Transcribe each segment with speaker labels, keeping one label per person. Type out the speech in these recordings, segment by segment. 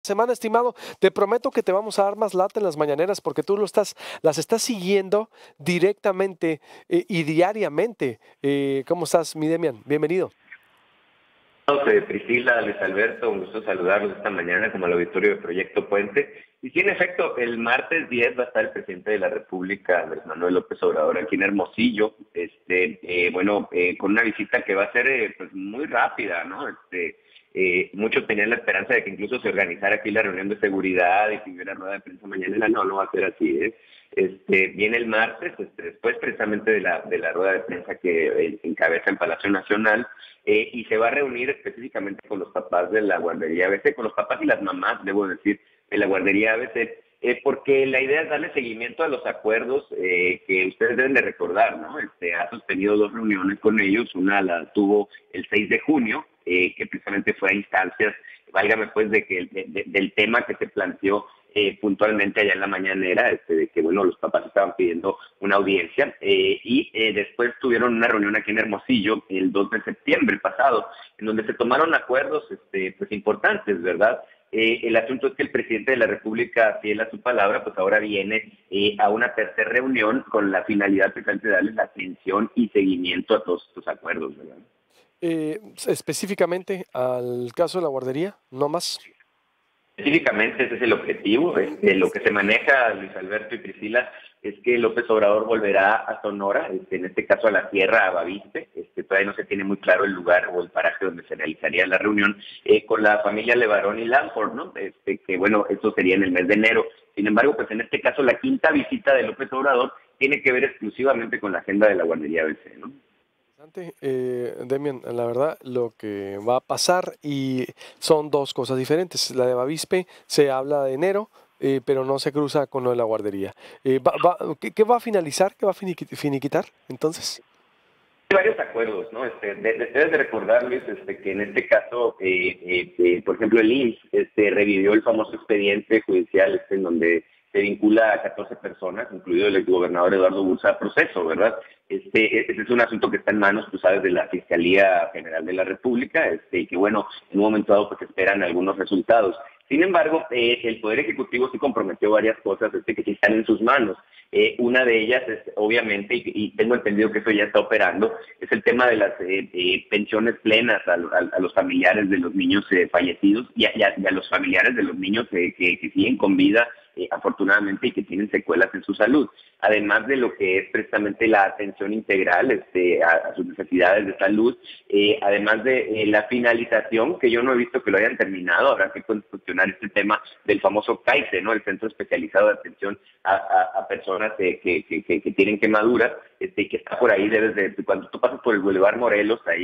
Speaker 1: Semana, estimado, te prometo que te vamos a dar más lata en las mañaneras porque tú las estás siguiendo directamente y diariamente. ¿Cómo estás, mi Demian? Bienvenido.
Speaker 2: Priscila, Luis Alberto, un gusto saludarlos esta mañana como al auditorio de Proyecto Puente. Y sí, en efecto, el martes 10 va a estar el presidente de la República, Andrés Manuel López Obrador, aquí en Hermosillo, con una visita que va a ser pues muy rápida, ¿no? Muchos tenían la esperanza de que incluso se organizara aquí la reunión de seguridad y que hubiera rueda de prensa mañana. No, no va a ser así, ¿eh? Viene el martes, después precisamente de la rueda de prensa que encabeza el Palacio Nacional, y se va a reunir específicamente con los papás de la guardería ABC, con los papás y las mamás, debo decir, de la guardería ABC, porque la idea es darle seguimiento a los acuerdos que ustedes deben de recordar, ¿no? Ha sostenido dos reuniones con ellos, una la tuvo el 6 de junio, que precisamente fue a instancias, válgame pues, del tema que se planteó puntualmente allá en la mañanera, de que, bueno, los papás estaban pidiendo una audiencia, después tuvieron una reunión aquí en Hermosillo el 2 de septiembre pasado, en donde se tomaron acuerdos pues importantes, ¿verdad? El asunto es que el presidente de la República, fiel a su palabra, pues ahora viene a una tercera reunión con la finalidad precisamente de darles atención y seguimiento a todos estos acuerdos, ¿verdad?
Speaker 1: Específicamente al caso de la guardería, no más.
Speaker 2: Específicamente ese es el objetivo. Lo que se maneja, Luis Alberto y Priscila, es que López Obrador volverá a Sonora, en este caso a la tierra, a Bavispe. Todavía no se tiene muy claro el lugar o el paraje donde se realizaría la reunión, con la familia Levarón y Lanford, ¿no? Que bueno, eso sería en el mes de enero. Sin embargo, pues en este caso la quinta visita de López Obrador tiene que ver exclusivamente con la agenda de la guardería ABC, ¿no?
Speaker 1: Demian, la verdad, lo que va a pasar y son dos cosas diferentes. La de Bavispe se habla de enero, pero no se cruza con lo de la guardería. ¿Qué va a finalizar? ¿Qué va a finiquitar? Entonces,
Speaker 2: Hay varios acuerdos, ¿no? Debes de recordar, Luis, que en este caso, por ejemplo, el IMSS revivió el famoso expediente judicial en donde se vincula a 14 personas, incluido el exgobernador Eduardo Bursa, a proceso, ¿verdad? Este es un asunto que está en manos, tú sabes, de la Fiscalía General de la República, y que, bueno, en un momento dado pues esperan algunos resultados. Sin embargo, el Poder Ejecutivo sí comprometió varias cosas que sí están en sus manos. Una de ellas es, obviamente, y tengo entendido que eso ya está operando, es el tema de las pensiones plenas a los familiares de los niños fallecidos y a los familiares de los niños que siguen con vida, afortunadamente, y que tienen secuelas en su salud. Además de lo que es precisamente la atención integral a sus necesidades de salud, además de la finalización, que yo no he visto que lo hayan terminado, habrá que cuestionar este tema del famoso CAICE, ¿no? El Centro Especializado de Atención a Personas que tienen quemaduras, y que está por ahí, cuando tú pasas por el Boulevard Morelos, ahí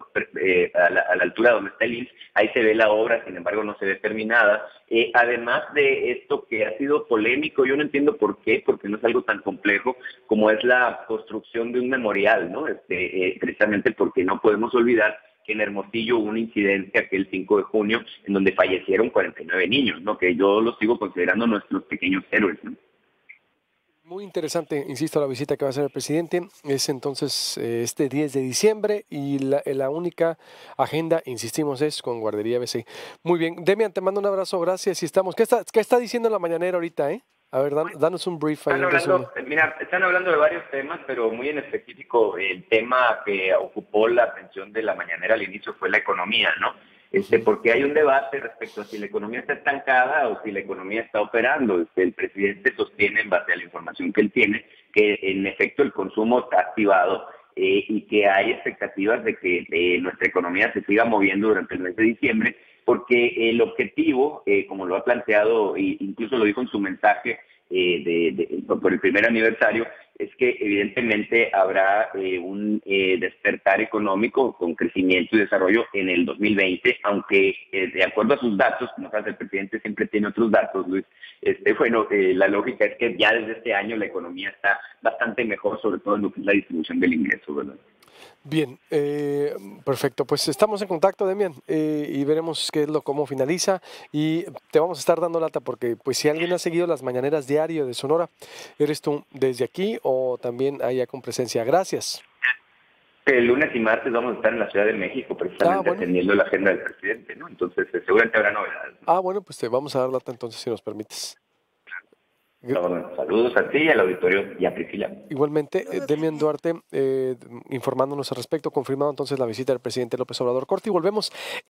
Speaker 2: a la altura donde está el IMSS, ahí se ve la obra, sin embargo no se ve terminada. Además de esto que ha sido polémico, yo no entiendo por qué, porque no es algo tan complejo como es la construcción de un memorial, ¿no? Precisamente porque no podemos olvidar que en Hermosillo hubo un incidente aquel 5 de junio en donde fallecieron 49 niños, ¿no? Que yo los sigo considerando nuestros pequeños héroes, ¿no?
Speaker 1: muy interesante, insisto, la visita que va a hacer el presidente. Es entonces este 10 de diciembre y la única agenda, insistimos, es con Guardería ABC. Muy bien, Demian, te mando un abrazo, gracias y estamos. ¿Qué está diciendo la mañanera ahorita, eh? A ver, danos un brief ahí,
Speaker 2: Están
Speaker 1: un resumen.
Speaker 2: hablando, mira, están hablando de varios temas, pero muy en específico el tema que ocupó la atención de la mañanera al inicio fue la economía, ¿no?
Speaker 1: Ujú.
Speaker 2: Porque hay un debate respecto a si la economía está estancada o si la economía está operando. El presidente sostiene, en base a la información que él tiene, que en efecto el consumo está activado, y que hay expectativas de que nuestra economía se siga moviendo durante el mes de diciembre, porque el objetivo, como lo ha planteado e incluso lo dijo en su mensaje, por el primer aniversario, es que evidentemente habrá un despertar económico con crecimiento y desarrollo en el 2020, aunque de acuerdo a sus datos, como sabes, el presidente siempre tiene otros datos, Luis. La lógica es que ya desde este año la economía está bastante mejor, sobre todo en lo que es la distribución del ingreso, ¿verdad?
Speaker 1: Bien, perfecto. Pues estamos en contacto, Demian, y veremos cómo finaliza. Y te vamos a estar dando lata porque, pues, si alguien ha seguido las mañaneras diario de Sonora, eres tú desde aquí o también allá con presencia. Gracias.
Speaker 2: El lunes y martes vamos a estar en la Ciudad de México precisamente
Speaker 1: Bueno.
Speaker 2: atendiendo la agenda del presidente, ¿no? Entonces seguramente habrá novedades, ¿no?
Speaker 1: Bueno, pues te vamos a dar lata entonces si nos permites.
Speaker 2: Bueno, saludos a ti, al auditorio y a Priscila.
Speaker 1: Igualmente, Demian Duarte, informándonos al respecto, confirmado entonces la visita del presidente López Obrador. Corte y volvemos.